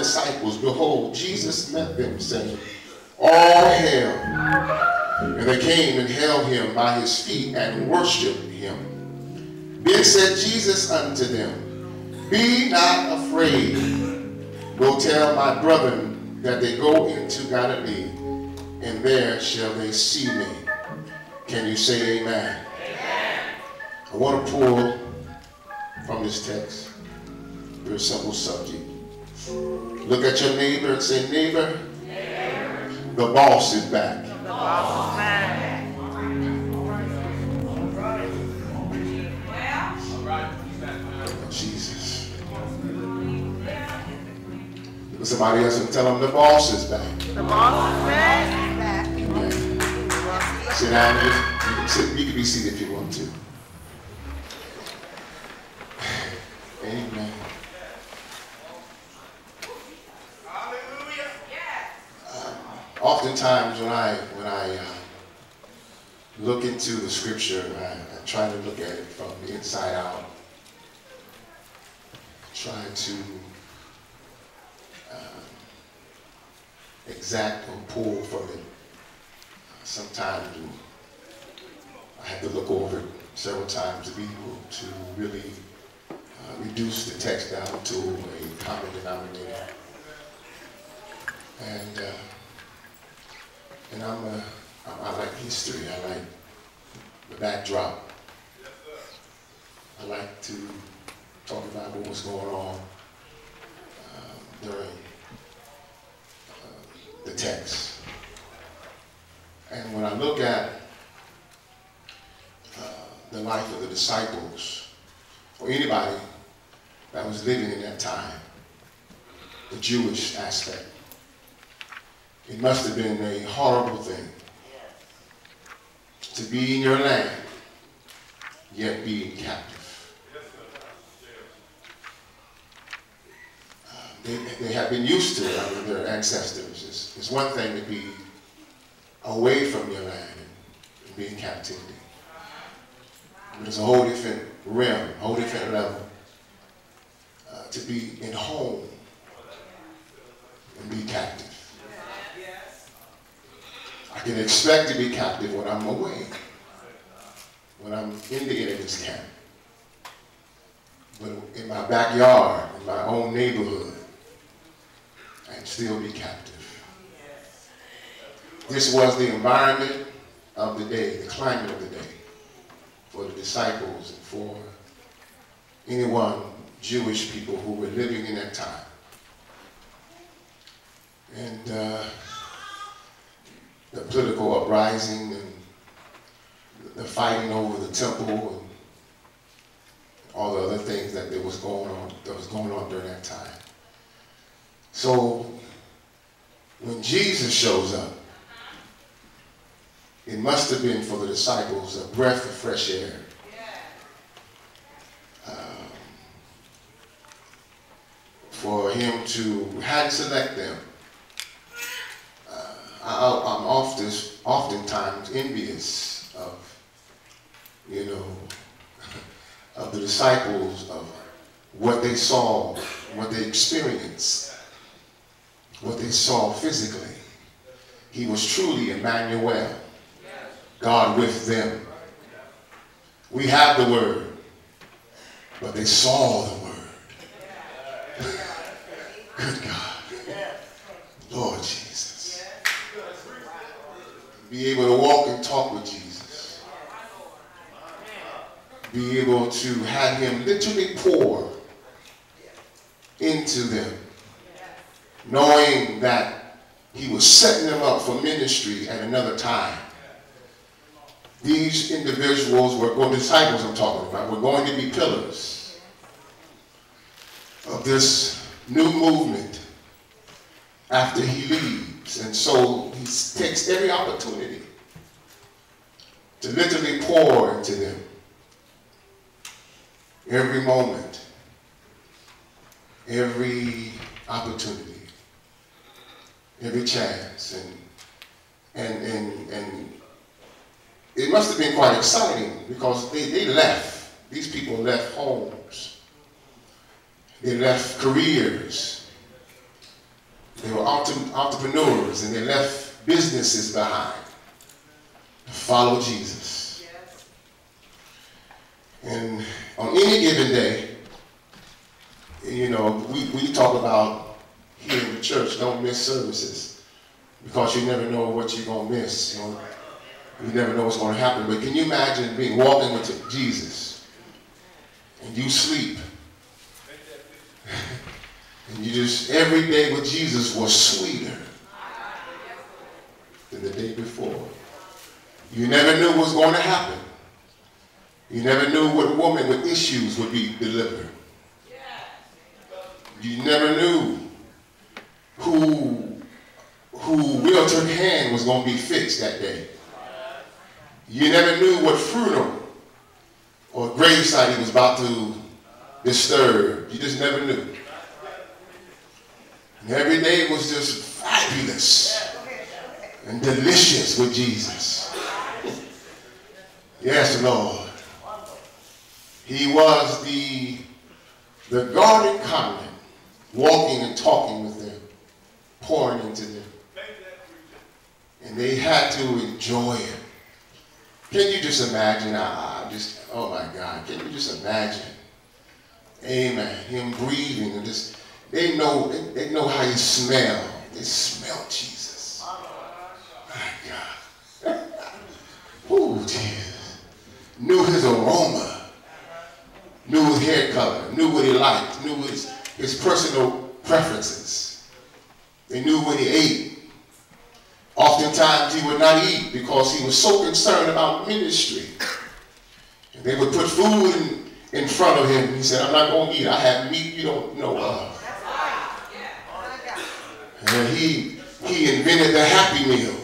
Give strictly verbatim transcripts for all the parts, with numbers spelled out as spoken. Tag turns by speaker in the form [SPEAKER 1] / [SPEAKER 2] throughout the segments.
[SPEAKER 1] disciples, behold, Jesus met them, saying, all hail. And they came and held him by his feet and worshipped him. Then said Jesus unto them, be not afraid. Go tell my brethren that they go into Galilee, and there shall they see me. Can you say amen? Amen. I want to pull from this text a very simple subject. Look at your neighbor and say, neighbor, neighbor. The boss is back. The boss is back. Jesus. Look at somebody else and tell them the boss is back. The boss is back. Amen. Sit down. You can, sit, you can be seated if you want to. Amen. Uh, oftentimes when I when I uh, look into the scripture, I, I try to look at it from the inside out. Try to uh, exact or pull from it. Sometimes I have to look over it several times to be able to really uh, reduce the text down to a common denominator. And uh, and I'm a, I, I like history. I like the backdrop. I like to talk about what was going on uh, during uh, the text. And when I look at uh, the life of the disciples, or anybody that was living in that time, the Jewish aspect, it must have been a horrible thing to be in your land, yet being captive. Uh, they, they have been used to it under their ancestors. It's, it's one thing to be away from your land and, and be in captivity. But it's a whole different realm, a whole different level uh, to be in home and be captive. I can expect to be captive when I'm away, when I'm in the enemy's camp. But in my backyard, in my own neighborhood, I can still be captive. This was the environment of the day, the climate of the day, for the disciples and for anyone, Jewish people who were living in that time. And uh, the political uprising and the fighting over the temple and all the other things that there was going on, that was going on during that time. So when Jesus shows up, it must have been for the disciples a breath of fresh air. Um, for him to hand select them. Uh, I, I'm often, oftentimes envious of, you know, of the disciples, of what they saw, what they experienced, what they saw physically. He was truly Emmanuel, God with them. We have the word, but they saw the word. Good God. Lord Jesus. Be able to walk and talk with Jesus. Be able to have him literally pour into them, knowing that he was setting them up for ministry at another time. These individuals were going, disciples I'm talking about, were going to be pillars of this new movement after he leaves. And so he takes every opportunity to literally pour into them. Every moment, every opportunity, every chance. And, and, and, and it must have been quite exciting because they, they left. These people left homes. They left careers. were entrepreneurs and they left businesses behind to follow Jesus. And on any given day, you know, we, we talk about here in the church, don't miss services, because you never know what you're going to miss. You know, you never know what's going to happen. But can you imagine being walking with Jesus and you sleep? And you just, every day with Jesus was sweeter than the day before. You never knew what was going to happen. You never knew what woman with issues would be delivered. You never knew who, who realtor hand was going to be fixed that day. You never knew what funeral or gravesite he was about to disturb. You just never knew. And every day was just fabulous and delicious with Jesus. Yes, Lord. He was the, the garden conduit, walking and talking with them, pouring into them. And they had to enjoy it. Can you just imagine? I, I just, oh my God, can you just imagine? Amen. Him breathing and just, they know, they, they know how he smell. They smell Jesus. My God. Oh, Jesus. Knew his aroma. Knew his hair color. Knew what he liked. Knew his, his personal preferences. They knew when he ate. Oftentimes he would not eat because he was so concerned about ministry. And they would put food in, in front of him. And he said, I'm not going to eat. I have meat you don't know of. And he, he invented the Happy Meal.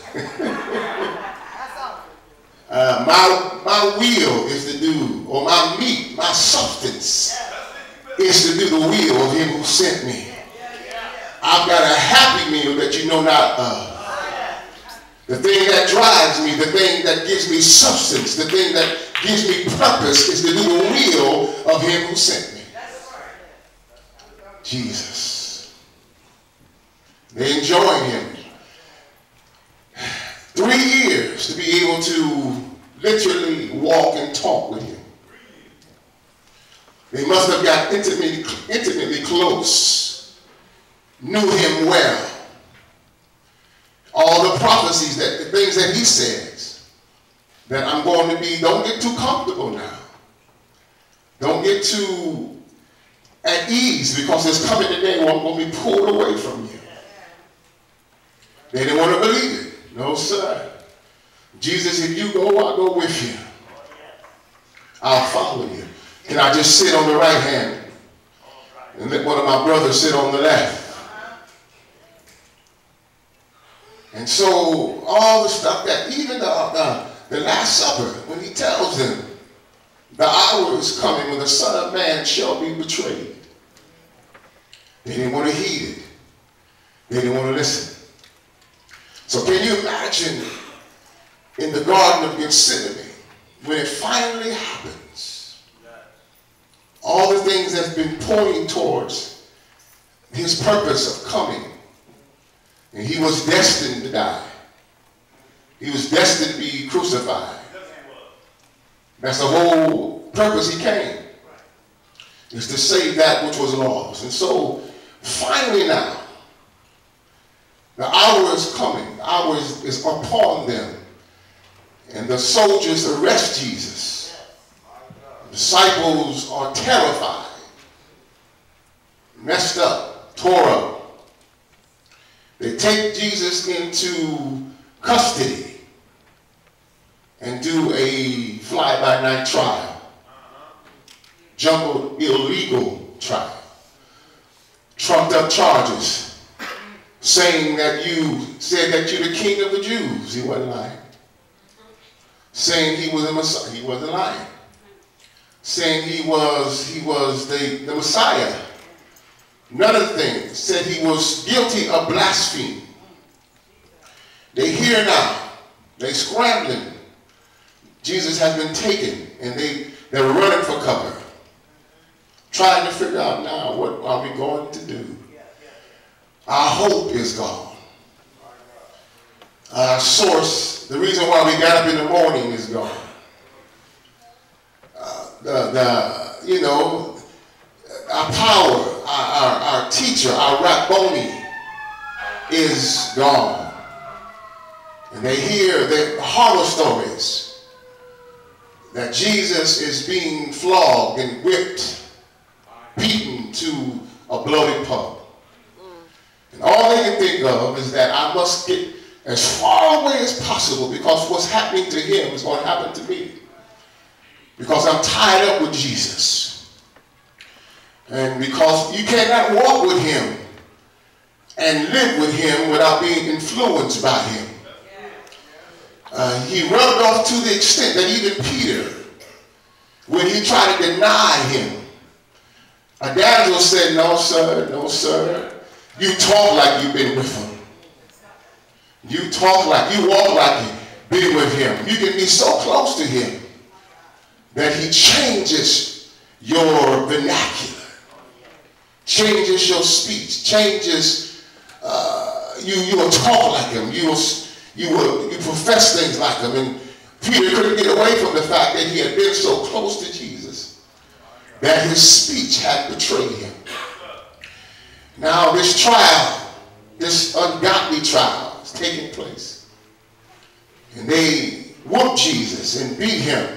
[SPEAKER 1] uh, my, my will is to do, or my meat, my substance is to do the will of him who sent me. I've got a happy meal that you know not of. The thing that drives me, the thing that gives me substance, the thing that gives me purpose is to do the will of him who sent me. Jesus. They enjoyed him. Three years to be able to literally walk and talk with him. They must have got intimately, intimately close, knew him well. All the prophecies, that the things that he says, that I'm going to be, don't get too comfortable now. Don't get too at ease, because there's coming a day where I'm going to be pulled away from you. They didn't want to believe it. No, sir. Jesus, if you go, I'll go with you. I'll follow you. Can I just sit on the right hand and let one of my brothers sit on the left? And so all the stuff that, even the, the, the Last Supper, when he tells them, the hour is coming when the Son of Man shall be betrayed. They didn't want to heed it. They didn't want to listen. So can you imagine in the Garden of Gethsemane, when it finally happens, all the things that's been pointing towards his purpose of coming. And he was destined to die. He was destined to be crucified. That's the whole purpose he came. Is to save that which was lost. And so, finally now, the hour is coming. The hour is, is upon them. And the soldiers arrest Jesus. The disciples are terrified, messed up, tore up. They take Jesus into custody and do a fly-by-night trial. Jumbled, illegal trial. Trumped up charges, saying that you said that you're the king of the Jews. He wasn't lying. Saying he was a Messiah. He wasn't lying. Saying he was, he was the, the Messiah. Another thing, said he was guilty of blasphemy. They hear now. They scrambling. Jesus has been taken, and they, they're running for cover. Trying to figure out now, what are we going to do? Our hope is gone. Our source, the reason why we got up in the morning is gone. Uh, the, the, you know, our power, our, our, our teacher, our Rabboni is gone. And they hear the horror stories that Jesus is being flogged and whipped, beaten to a bloody pulp. And all they can think of is that I must get as far away as possible because what's happening to him is going to happen to me. Because I'm tied up with Jesus. And because you cannot walk with him and live with him without being influenced by him. Uh, he rubbed off to the extent that even Peter, when he tried to deny him, a damsel said, no, sir, no, sir. You talk like you've been with him. You talk like, you walk like you've been with him. You can be so close to him that he changes your vernacular, changes your speech, changes, uh, you, you will talk like him. You will, you will, you profess things like him. And Peter couldn't get away from the fact that he had been so close to Jesus that his speech had betrayed him. Now this trial, this ungodly trial is taking place. And they whooped Jesus and beat him,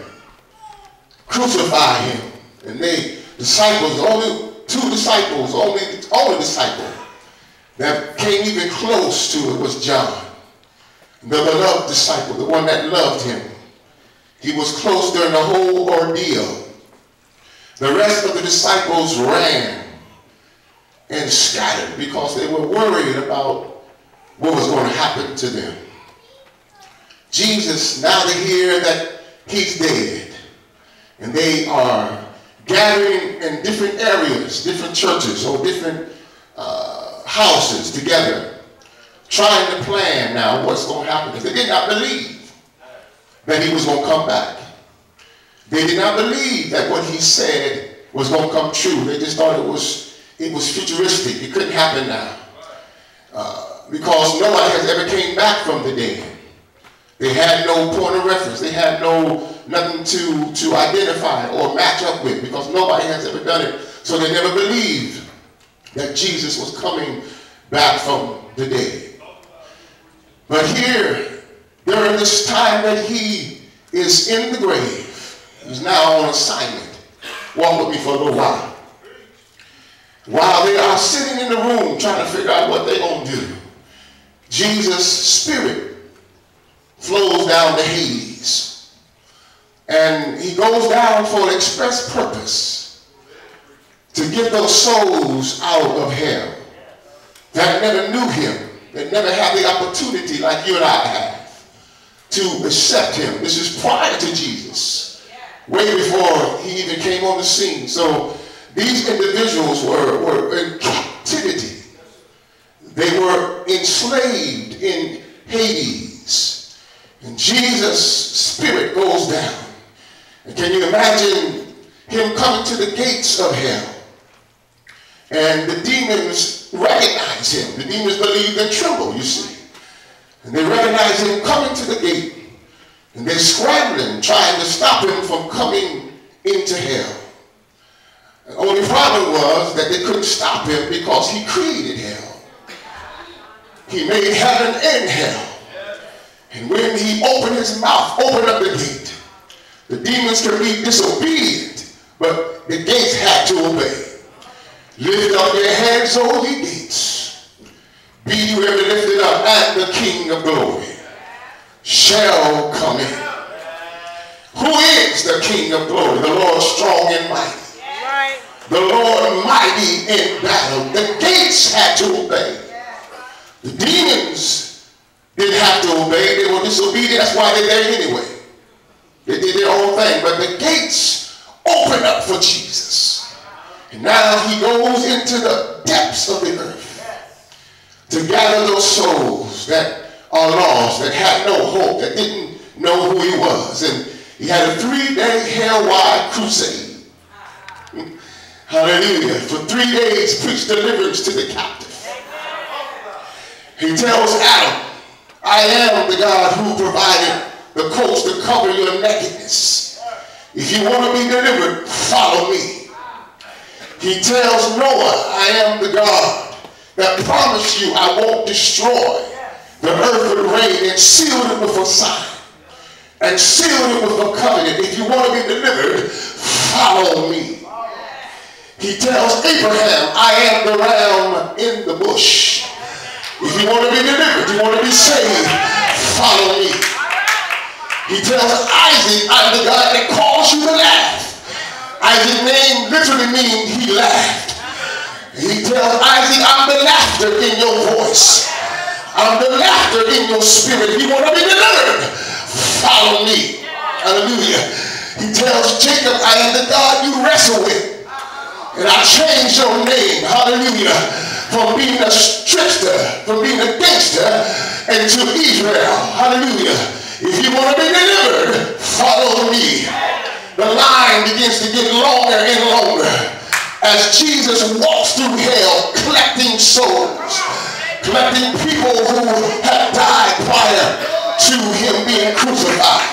[SPEAKER 1] crucified him. And they, disciples, only two disciples, only, only disciple that came even close to it was John, the beloved disciple, the one that loved him. He was close during the whole ordeal. The rest of the disciples ran and scattered because they were worried about what was going to happen to them. Jesus, now they hear that he's dead, and they are gathering in different areas, different churches or different uh, houses together, trying to plan now what's going to happen. Because they did not believe that he was going to come back. They did not believe that what he said was going to come true. They just thought it was It was futuristic. It couldn't happen now. Uh, because no one has ever came back from the dead. They had no point of reference. They had no nothing to, to identify or match up with because nobody has ever done it. So they never believed that Jesus was coming back from the dead. But here, during this time that he is in the grave, he's now on assignment. Walk with me for a little while. While they are sitting in the room trying to figure out what they're going to do, Jesus' spirit flows down to Hades. And he goes down for an express purpose to get those souls out of hell that never knew him, that never had the opportunity like you and I have to accept him. This is prior to Jesus, way before he even came on the scene. So these individuals were, were in captivity. They were enslaved in Hades. And Jesus' spirit goes down. And can you imagine him coming to the gates of hell? And the demons recognize him. The demons believe and tremble, you see. And they recognize him coming to the gate. And they're scrambling, trying to stop him from coming into hell. The only problem was that they couldn't stop him because he created hell. He made heaven and hell. And when he opened his mouth, opened up the gate, the demons could be disobedient, but the gates had to obey. Lift up your heads, O ye gates. Be you ever lifted up, and the King of glory shall come in. Who is the King of glory? The Lord strong and mighty. The Lord mighty in battle. The gates had to obey. The demons didn't have to obey. They were disobedient. That's why they're there anyway. They did their own thing. But the gates opened up for Jesus. And now he goes into the depths of the earth to gather those souls that are lost, that had no hope, that didn't know who he was. And he had a three-day hell-wide crusade. Hallelujah. For three days, preach deliverance to the captive. He tells Adam, I am the God who provided the coats to cover your nakedness. If you want to be delivered, follow me. He tells Noah, I am the God that promised you I won't destroy the earth with rain, and sealed it with a sign, and sealed it with a covenant. If you want to be delivered, follow me. He tells Abraham, I am the ram in the bush. If you want to be delivered, you want to be saved, follow me. He tells Isaac, I'm the God that calls you to laugh. Isaac's name literally means he laughed. He tells Isaac, I'm the laughter in your voice. I'm the laughter in your spirit. If you want to be delivered, follow me. Hallelujah. He tells Jacob, I am the God you wrestle with. And I changed your name. Hallelujah. From being a trickster, from being a gangster, into Israel. Hallelujah. If you want to be delivered, follow me. The line begins to get longer and longer as Jesus walks through hell collecting souls, collecting people who have died prior to him being crucified.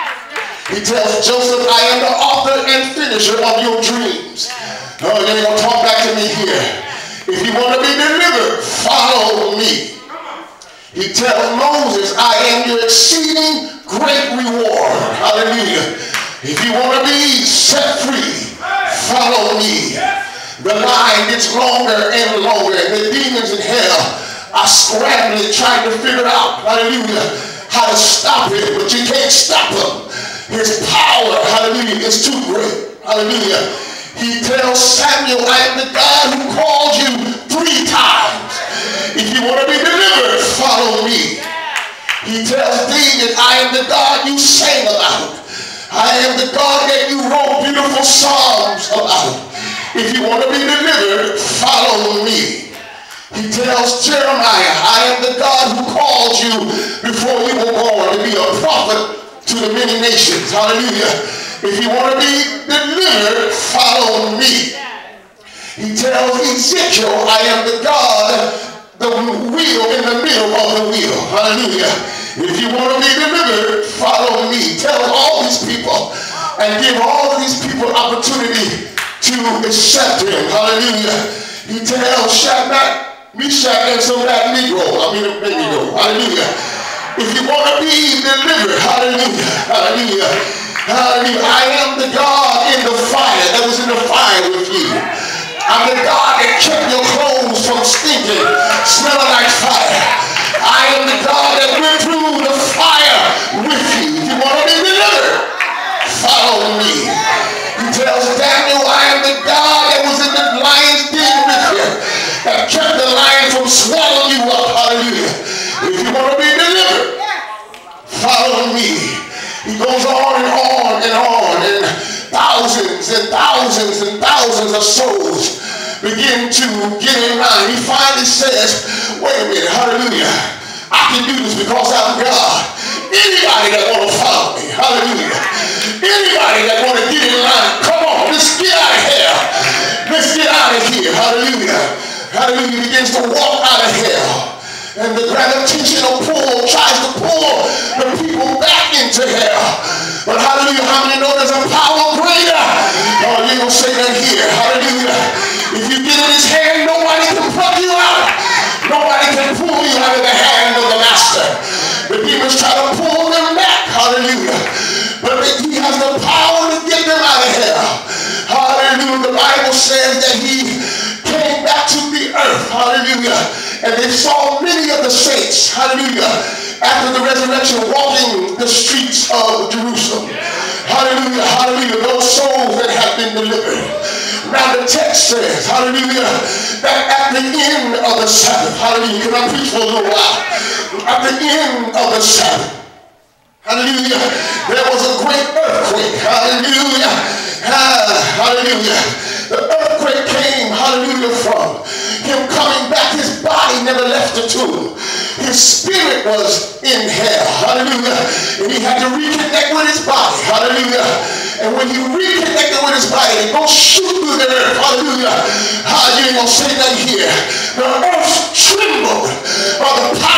[SPEAKER 1] He tells Joseph, I am the author and finisher of your dreams. Oh, you ain't gonna talk back to me here. If you want to be delivered, follow me. He tells Moses, I am your exceeding great reward. Hallelujah. If you want to be set free, follow me. The line gets longer and longer, and the demons in hell are scrambling, trying to figure out, hallelujah, how to stop him, but you can't stop him. His power, hallelujah, is too great. Hallelujah. He tells Samuel, I am the God who called you three times. If you want to be delivered, follow me. He tells David, I am the God you sang about. I am the God that you wrote beautiful psalms about. If you want to be delivered, follow me. He tells Jeremiah, I am the God who called you before you were born to be a prophet to the many nations. Hallelujah. If you want to be delivered, follow me. He tells Ezekiel, I am the God, the wheel in the middle of the wheel. Hallelujah. If you want to be delivered, follow me. Tell all these people and give all of these people opportunity to accept him. Hallelujah. He tells Shadrach, Meshach, and some of that Negro. I mean, a Negro. Hallelujah. If you want to be delivered, hallelujah. Hallelujah. Hallelujah. I am the God in the fire that was in the fire with you. I'm the God that kept your clothes from stinking, smelling like fire. I am the God that went through the fire with you. If you want to be delivered, follow me. He tells Daniel, I am the God that was in the lion's den with you, that kept the lion from swallowing you up. Hallelujah. If you want to be delivered, follow me. He goes on and on and on, and thousands and thousands and thousands of souls begin to get in line. He finally says, wait a minute, hallelujah, I can do this because I'm God. Anybody that want to follow me, hallelujah, anybody that want to get in line, come on, let's get out of here. Let's get out of here, hallelujah. Hallelujah, begins to walk out of hell. And the gravitational pull tries to pull the people back into hell. But hallelujah, how many know there's a power greater? Oh, you ain't gonna say that here. Hallelujah. If you get in his hand, nobody can pluck you out. Nobody can pull you out of the hand of the master. The demons try to pull them back. Hallelujah. But he has the power to get them out of hell. Hallelujah. The Bible says that he came back to the earth. Hallelujah. And they saw many of the saints, hallelujah, after the resurrection walking the streets of Jerusalem. Hallelujah, hallelujah, those souls that have been delivered. Now the text says, hallelujah, that at the end of the Sabbath, hallelujah, can I preach for a little while? At the end of the Sabbath, hallelujah, there was a great earthquake. Hallelujah, hallelujah. The earthquake came, hallelujah, from him coming back. His body never left the tomb. His spirit was in hell. Hallelujah. And he had to reconnect with his body. Hallelujah. And when he reconnected with his body, it goes shoot through the earth. Hallelujah. How you ain't gonna say that here? The earth trembled by the power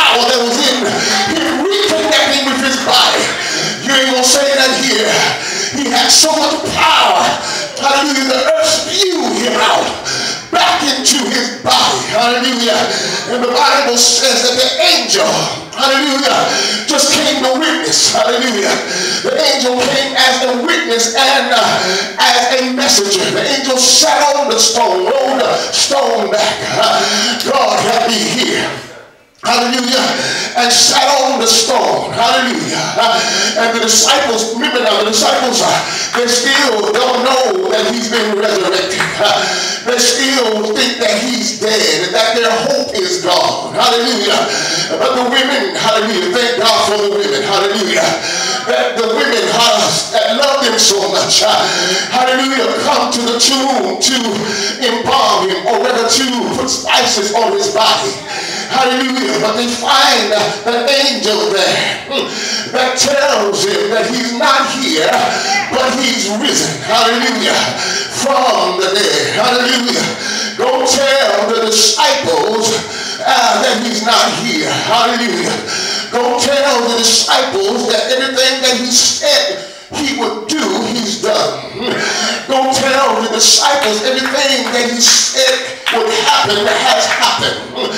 [SPEAKER 1] had so much power. Hallelujah. The earth spewed him out back into his body. Hallelujah. And the Bible says that the angel, hallelujah, just came to witness. Hallelujah. The angel came as a witness and uh, as a messenger. The angel sat on the stone, rolled the stone back. Uh, God help me here. Hallelujah. And sat on the stone. Hallelujah. Uh, and the disciples, remember now, the disciples, uh, they still don't know that he's been resurrected. Uh, they still think that he's dead and that their hope is gone. Hallelujah. But the women, hallelujah, thank God for the women. Hallelujah. That the women uh, that love him so much, uh, hallelujah, come to the tomb to embalm him, or rather to put spices on his body. Hallelujah. But they find uh, an angel there hmm, that tells him that he's not here, but he's risen. Hallelujah. From the dead. Hallelujah. Go tell the disciples uh, that he's not here. Hallelujah. Go tell the disciples that everything that he said he would do, he's done. Go tell the disciples everything that he said would happen has happened.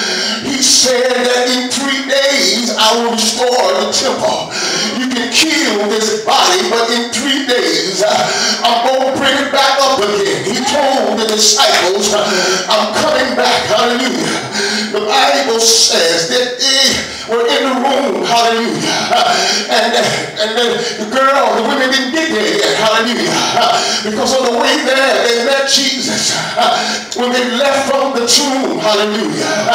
[SPEAKER 1] He said that in three days I will restore the temple. You can kill this body, but in three days uh, I'm going to bring it back up again. He told the disciples, I'm coming back. Hallelujah. The Bible says that they were in the room. Hallelujah. And, and the, the girl, the women didn't get there yet. Hallelujah. Because on the way there, they met Jesus. When they left from the tomb. Hallelujah.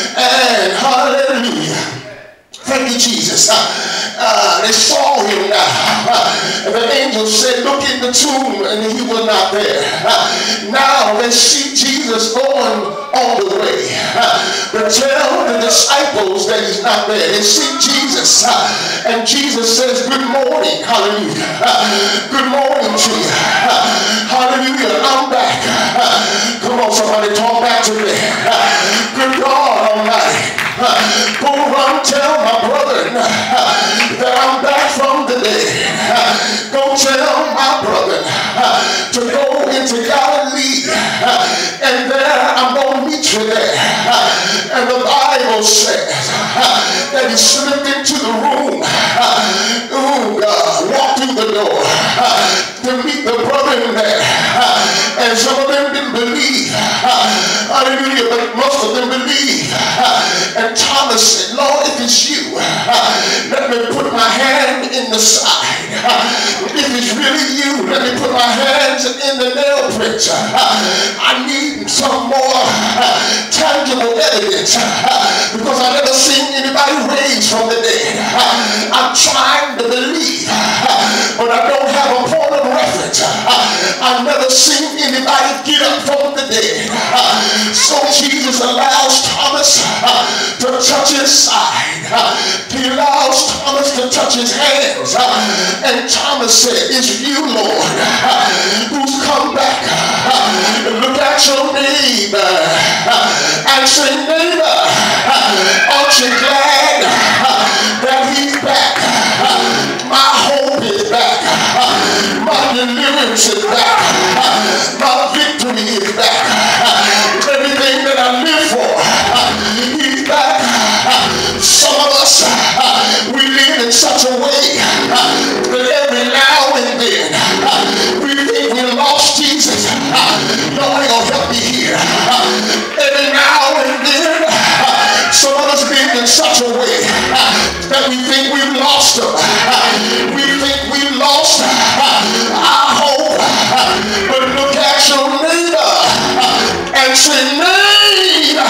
[SPEAKER 1] And hallelujah. Thank you, Jesus. Uh, uh, they saw him now. Uh, and the angel said, look in the tomb, and he was not there. Uh, now they see Jesus going on the way. Uh, but tell the disciples that he's not there. They see Jesus. Uh, and Jesus says, good morning. Hallelujah. Uh, good morning to you. Uh, hallelujah. I'm back. Uh, come on, somebody, talk back to me. Uh, good God Almighty. Go run, tell my brother that I'm back from the dead. Go tell my brother to go into Galilee, and there I'm going to meet you there. And the Bible says that he slipped into the room. Oh God, walked through the door to meet the brother in there. And some of them didn't believe. Hallelujah, but most of them believe. And Thomas said, Lord, if it's you, let me put my hand in the side. If it's really you, let me put my hands in the nail prints. I need some more tangible evidence because I've never seen anybody raised from the dead. I'm trying to believe, but I don't have a point of reference. I've never seen anybody get up from the dead. So Jesus allows Thomas to touch his side. He allows Thomas to touch his hands. And Thomas said, it's you, Lord, who's come back. Look at your neighbor and say, neighbor, aren't you glad that he's back? My hope is back. My deliverance is back. My victory is back. Everything that I live for, he's back. Some of us, we live in such a way that every now and then we think we lost Jesus. Lord, you'll help me here. Every now and then, some of us live in such a way that we think we've lost him. We think we've lost our hope. But look at your neighbor and say, neighbor,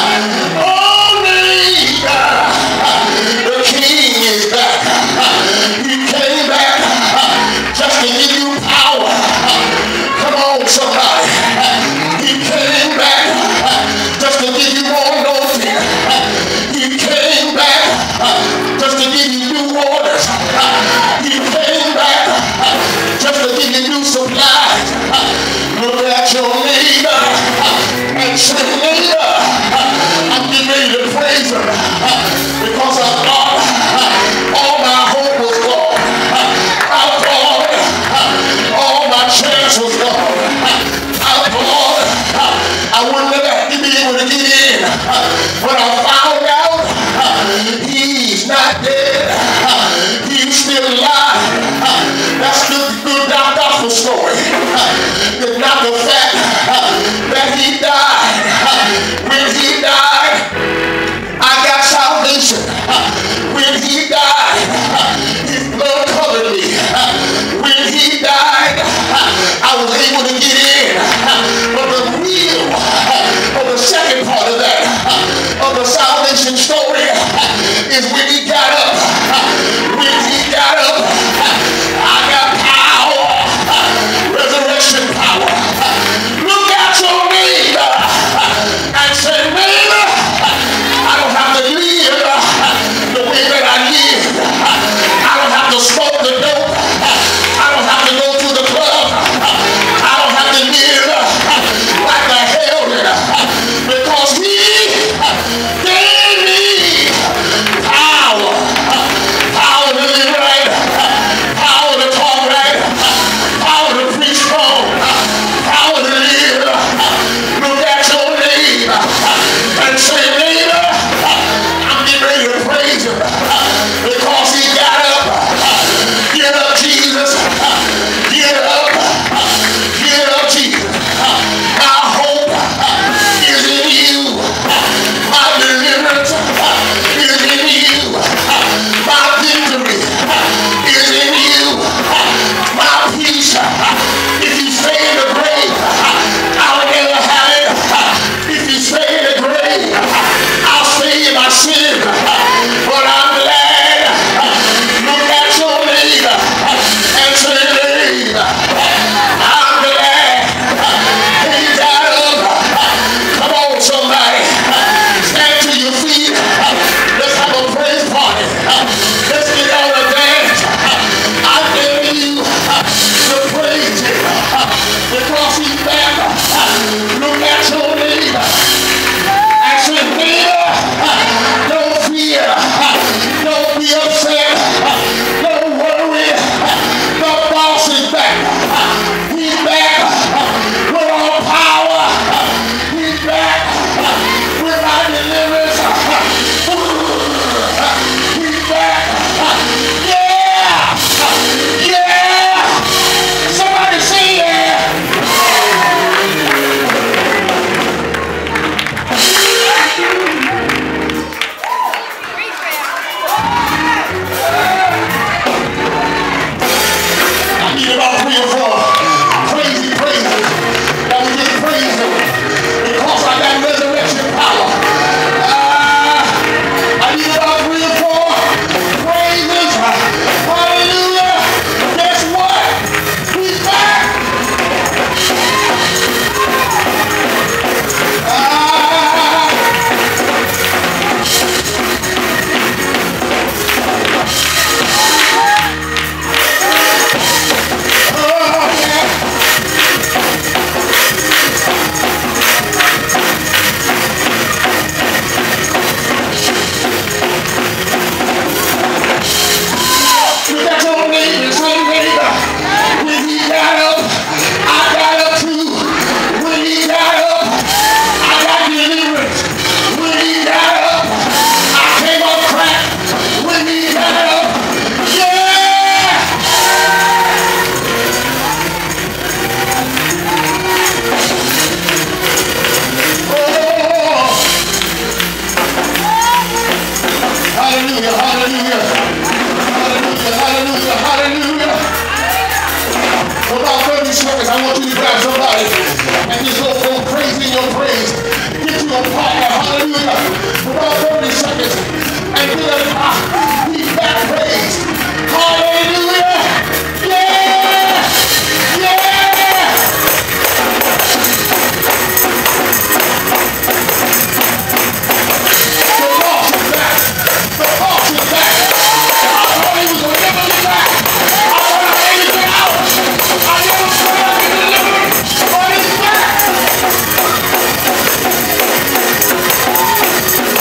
[SPEAKER 1] oh neighbor, the King is back. He came back just to give you power. Come on, somebody. He came back just to give you more anointing. He came back When I found out he's not dead, he's still alive. That's the good gospel story. It's not the fact that he died. When he died, I got salvation. When he died, his blood covered me. When he died, I was able to get in. But the real, or the second part of that, of the salvation story, is when he got up. When he got up, I got power, resurrection power. Look at your neighbor and say, neighbor, I don't have to live the way that I live. I don't have to smoke the dope. I don't have to go to the club. I don't have to live like a hellion, because he gave me power. Power to live right. Power to talk right. Power to preach strong. Power to live. Look at your neighbor and say, neighbor, I'm getting ready to praise him because he got up. Get up, Jesus. Get up. Get up, Jesus. My hope is in you. My deliverance is in you. My victory is in you. My peace. If you stay in the grave, I'll never have it. If you stay in the grave, I'll stay in my sin. But I'm glad. Look at your neighbor and say, neighbor, I'm glad he got up. Come on, somebody. Stand to your feet. Let's have a praise party. Let's get on a dance. I dare you to praise him because he's back. Look at your neighbor and say, neighbor, don't fear. Don't be upset. Don't worry. The boss is back. He's back with all power. He's back with my deliverance. He's back. Yeah. Yeah. Somebody say yeah. I need about three or four crazy praises that we just praise him because I got resurrection power. Ah, I need about three or four praises. Hallelujah. Guess what? He's back. Ah. Oh, yeah. Look at your neighbor, say, neighbor, when he got up, I got up too. When he got up, I got deliverance. When he got up, I came off crack. When he got up, yeah! Oh! Hallelujah, hallelujah. Hallelujah, hallelujah, hallelujah. For about thirty seconds, I want you to grab somebody and just go, go crazy in your praise. Get you a partner, hallelujah. For about thirty seconds, and give them a deep back praise. Hallelujah. Yeah. Yeah. The boss is back. The boss is back. I thought he was going to never get back. I thought I made it out. I never said I could deliver, but he's back.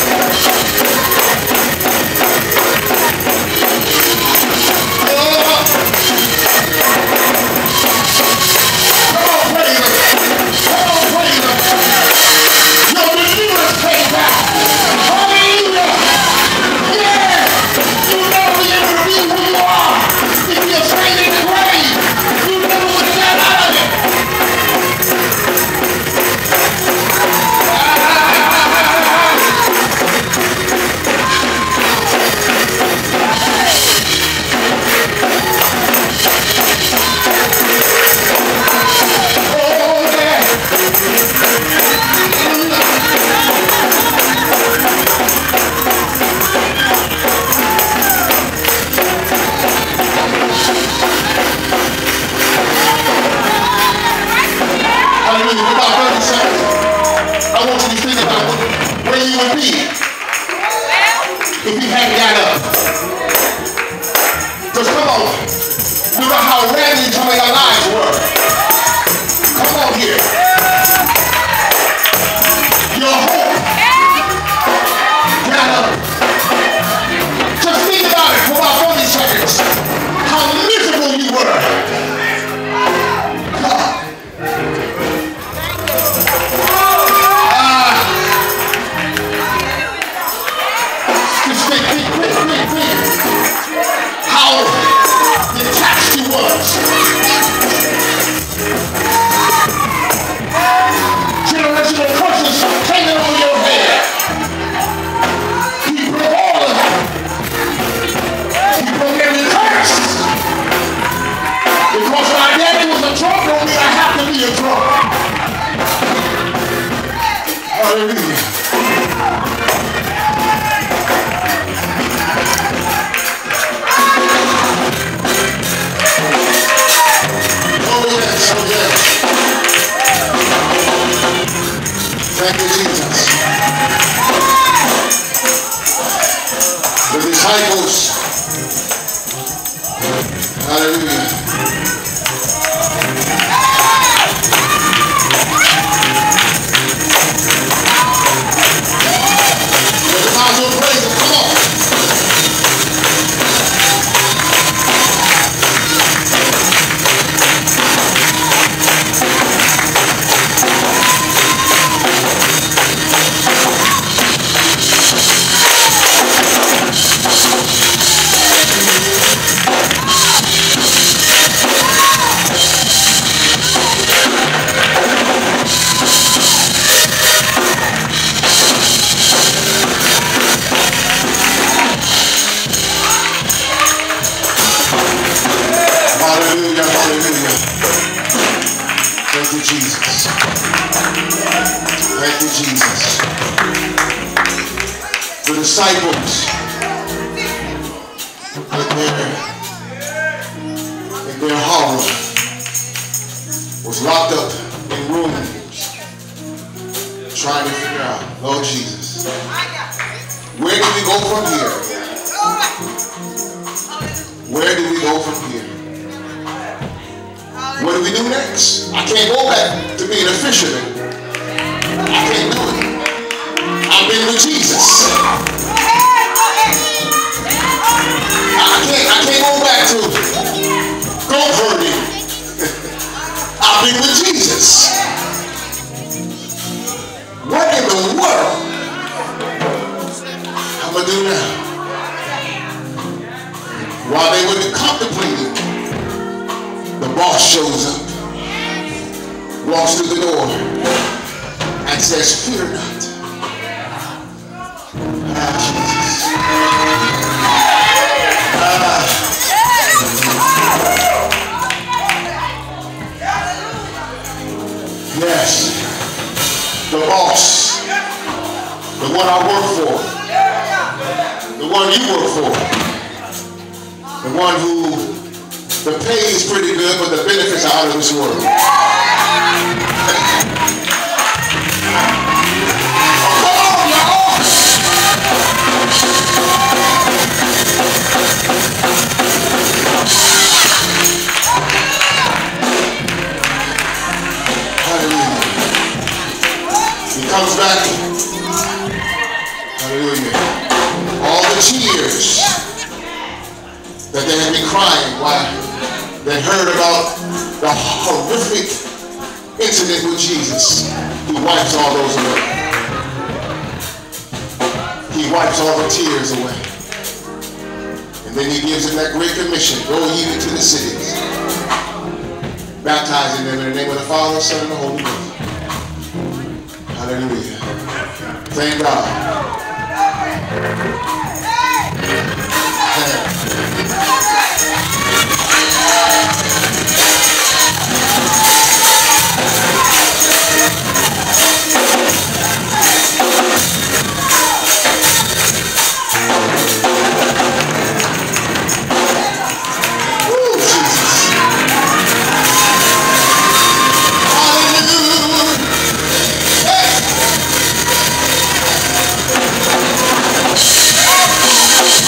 [SPEAKER 1] if he hadn't got up. Because come on, you know how random some of your lives were. Come on here. Your hope got up. Just think about it for about forty seconds. How miserable you were. God. How detached he was. Generational curses hanging over your head. He broke all of them. He broke every curse. Because my daddy was a drunk, don't mean I have to be a drunk. Hallelujah. Thank you, Jesus. The disciples, hallelujah. Let the gospel praise him. Come on. Hallelujah, hallelujah. Thank you, Jesus. Thank you, Jesus. The disciples, in their, in their horror, was locked up in rooms, trying to figure out, Lord Jesus, where do we go from here? Where do we go from here? What do we do next? I can't go back to being a fisherman. I can't do it. I've been with Jesus. I can't, I can't go back to goat herding. I've been with Jesus. What in the world I'm going to do now? While they were contemplating, the boss shows up, walks through the door, and says, fear not. Ah, Jesus. Ah. Yes, the boss, the one I work for, the one you work for, the one who the pay is pretty good, but the benefits are out of this world. Oh, come on, y'all! Hallelujah. He comes back. Hallelujah. All the tears that they have been crying while they heard about the horrific incident with Jesus. He wipes all those away. He wipes all the tears away. And then he gives them that great commission. Go ye into the cities, baptizing them in the name of the Father, Son, and the Holy Ghost. Hallelujah. Thank God.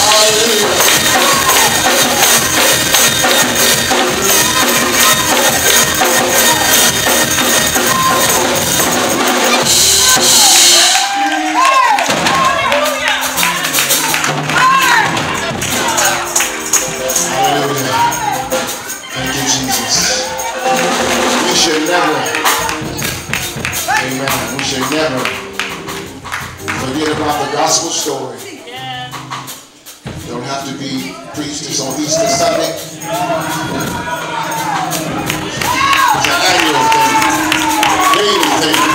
[SPEAKER 1] Amen. We should never forget about the gospel story. You don't have to be preached this on Easter Sunday. It's an annual thing, daily thing.